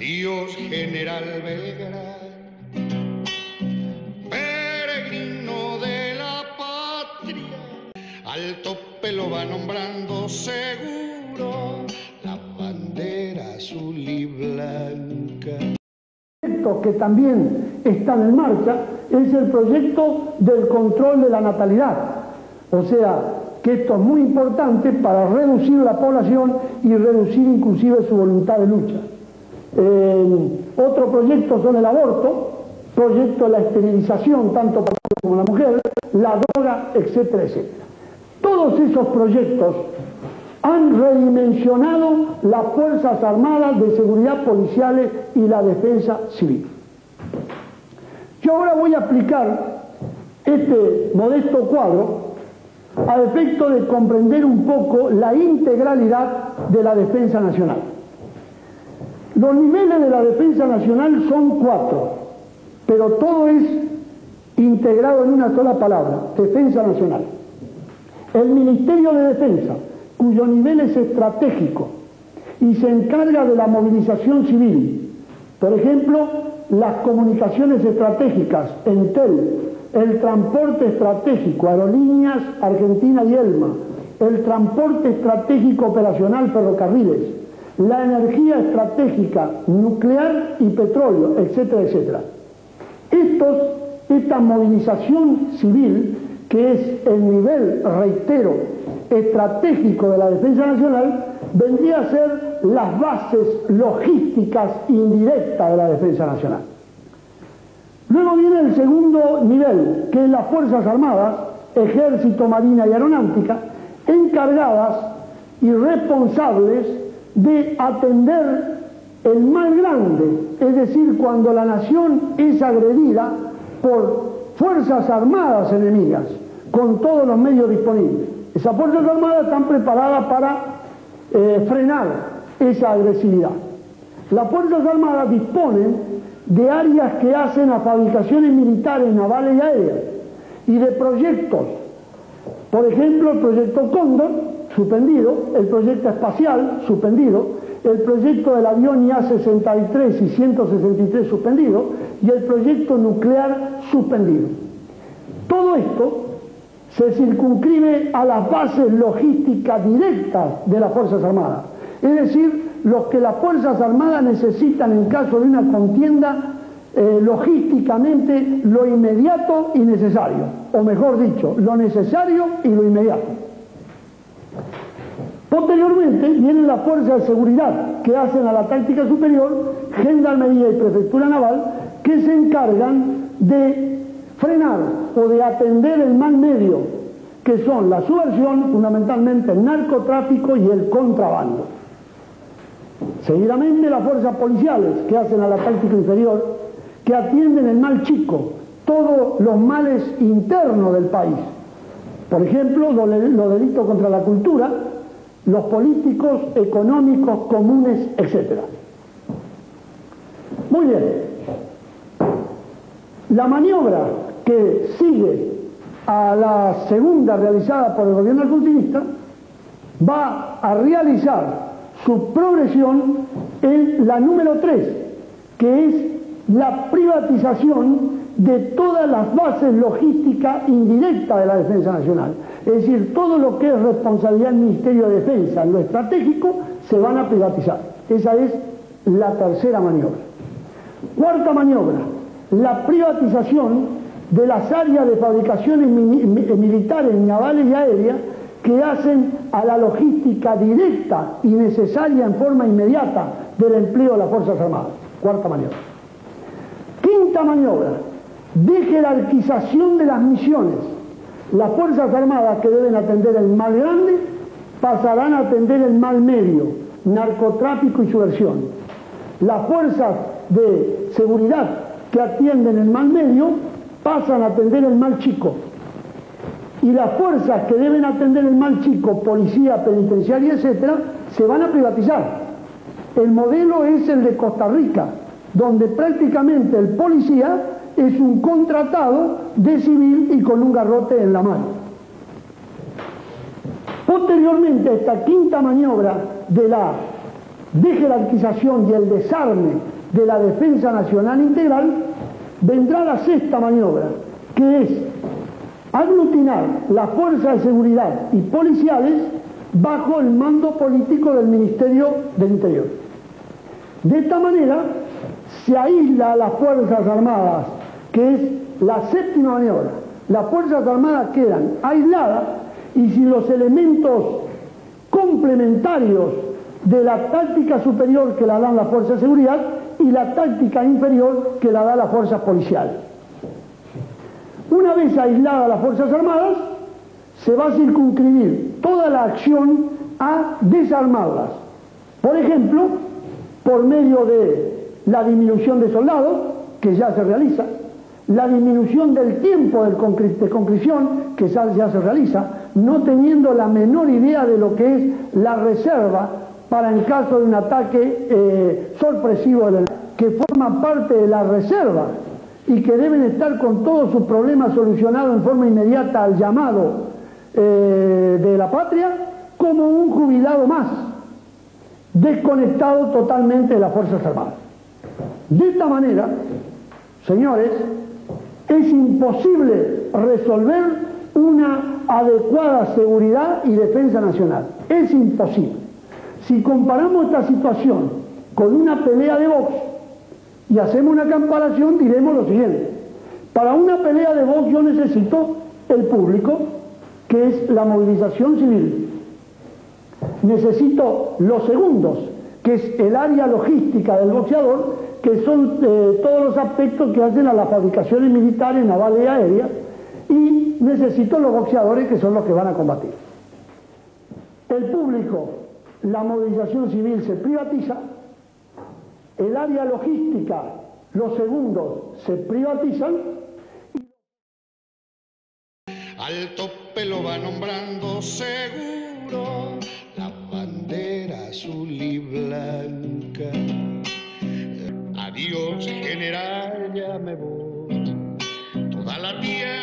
Adiós, General Belgrano, peregrino de la patria, al tope lo va nombrando seguro la bandera azul y blanca. Que también están en marcha es el proyecto del control de la natalidad, o sea que esto es muy importante para reducir la población y reducir inclusive su voluntad de lucha. Otro proyecto son el aborto, proyecto de la esterilización tanto para el hombre como la mujer, la droga, etcétera, etcétera. Todos esos proyectos han redimensionado las Fuerzas Armadas de Seguridad Policiales y la Defensa Civil. Yo ahora voy a aplicar este modesto cuadro a efecto de comprender un poco la integralidad de la Defensa Nacional. Los niveles de la Defensa Nacional son 4, pero todo es integrado en una sola palabra: Defensa Nacional. El Ministerio de Defensa, cuyo nivel es estratégico y se encarga de la movilización civil, por ejemplo, las comunicaciones estratégicas, Entel, el transporte estratégico, Aerolíneas Argentina y Elma, el transporte estratégico operacional, ferrocarriles, la energía estratégica, nuclear y petróleo, etcétera, etcétera. Esta movilización civil, que es el nivel, reitero, estratégico de la Defensa Nacional, vendría a ser las bases logísticas indirectas de la Defensa Nacional. Luego viene el segundo nivel, que es las Fuerzas Armadas, Ejército, Marina y Aeronáutica, encargadas y responsables de atender el mal grande, es decir, cuando la nación es agredida por Fuerzas Armadas enemigas, con todos los medios disponibles. Esas Fuerzas Armadas están preparadas para frenar esa agresividad. Las Fuerzas Armadas disponen de áreas que hacen a fabricaciones militares, navales y aéreas, y de proyectos. Por ejemplo, el proyecto Cóndor, suspendido; el proyecto espacial, suspendido; el proyecto del avión IA-63 y 163, suspendido; y el proyecto nuclear, suspendido. Todo esto se circunscribe a las bases logísticas directas de las Fuerzas Armadas, es decir, lo que las Fuerzas Armadas necesitan en caso de una contienda, logísticamente lo inmediato y necesario, o mejor dicho, lo necesario y lo inmediato. Posteriormente vienen las fuerzas de seguridad, que hacen a la táctica superior, Gendarmería y Prefectura Naval, que se encargan de frenar o de atender el mal medio, que son la subversión, fundamentalmente el narcotráfico y el contrabando. Seguidamente las fuerzas policiales, que hacen a la táctica inferior, que atienden el mal chico, todos los males internos del país. Por ejemplo, los delitos contra la cultura, los políticos, económicos, comunes, etc. Muy bien. La maniobra que sigue a la segunda realizada por el gobierno alfonsinista va a realizar su progresión en la número 3, que es la privatización de todas las bases logísticas indirectas de la Defensa Nacional. Es decir, todo lo que es responsabilidad del Ministerio de Defensa en lo estratégico se van a privatizar. Esa es la tercera maniobra. Cuarta maniobra: la privatización de las áreas de fabricaciones militares, navales y aéreas, que hacen a la logística directa y necesaria en forma inmediata del empleo de las Fuerzas Armadas. Cuarta maniobra. Quinta maniobra: de jerarquización de las misiones. Las Fuerzas Armadas, que deben atender el mal grande, pasarán a atender el mal medio, narcotráfico y subversión. Las fuerzas de seguridad, que atienden el mal medio, pasan a atender el mal chico. Y las fuerzas que deben atender el mal chico, policía, penitenciaria, etcétera, se van a privatizar. El modelo es el de Costa Rica, donde prácticamente el policía es un contratado de civil y con un garrote en la mano. Posteriormente, esta quinta maniobra de la desjerarquización y el desarme de la Defensa Nacional Integral, vendrá la sexta maniobra, que es aglutinar las fuerzas de seguridad y policiales bajo el mando político del Ministerio del Interior. De esta manera se aísla a las Fuerzas Armadas, que es la séptima maniobra. Las Fuerzas Armadas quedan aisladas y sin los elementos complementarios de la táctica superior que la dan las fuerzas de seguridad y la táctica inferior que la da las fuerzas policiales. Una vez aisladas las Fuerzas Armadas, se va a circunscribir toda la acción a desarmarlas. Por ejemplo, por medio de la disminución de soldados, que ya se realiza, la disminución del tiempo de conscripción, que ya se realiza, no teniendo la menor idea de lo que es la reserva para en caso de un ataque sorpresivo que forma parte de la reserva y que deben estar con todos sus problemas solucionados en forma inmediata al llamado de la patria, como un jubilado más, desconectado totalmente de las Fuerzas Armadas. De esta manera, señores, es imposible resolver una adecuada seguridad y defensa nacional. Es imposible. Si comparamos esta situación con una pelea de box y hacemos una comparación, diremos lo siguiente. Para una pelea de box yo necesito el público, que es la movilización civil. Necesito los segundos, que es el área logística del boxeador, que son todos los aspectos que hacen a las fabricaciones militares, navales y aéreas, y necesito los boxeadores, que son los que van a combatir. El público, la movilización civil se privatiza, el área logística, los segundos se privatizan. Al tope lo va nombrando seguro, la bandera azul y blanca. Adiós, general, ya me voy. Toda la tierra